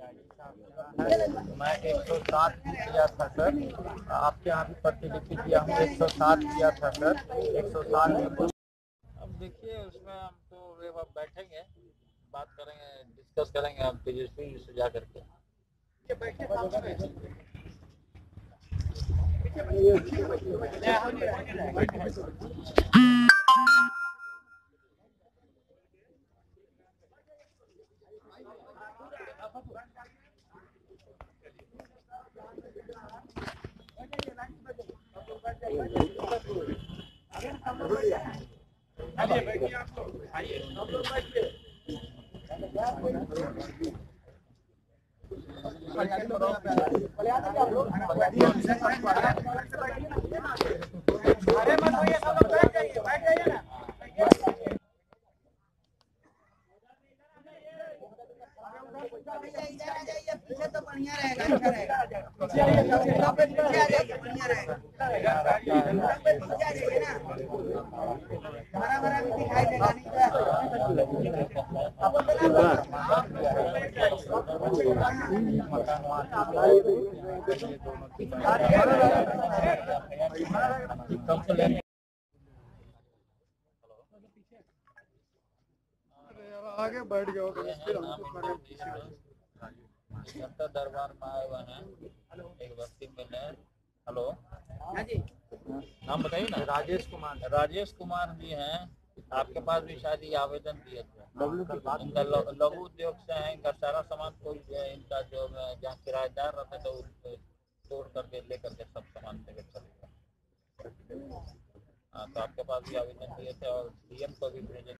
मैं 107 किया था सर, आपके यहाँ भी प्रतिलिपि किया हूँ। 107 किया था सर, 107 में। अब देखिए उसमें हम तो अब बैठेंगे, बात करेंगे, डिस्कस करेंगे हम तेजस्वी से जा करके। पीछे तो बढ़िया रहेगा, अच्छा रहेगा। पीछे आ जाइए, बढ़िया रहेगा। पीछे आ जाइए ना, हरा भरा भी दिखाई देगा नहीं आगे बैठ जाओ। जनता दरबार में आए हुए हैं, एक व्यक्ति मिले। हेलो, हाँ जी, नाम बताइए ना। राजेश कुमार। राजेश कुमार जी हैं, आपके पास भी शायद ये आवेदन दिए थे। इनका लघु उद्योग से है, इनका सारा सामान कोई इनका जो जहाँ किराएदार रहते तो तोड़ करके ले करके सब सामान लेकर चले गए। हाँ, तो आपके पास भी आवेदन दिए थे और डीएम को भी भेजे।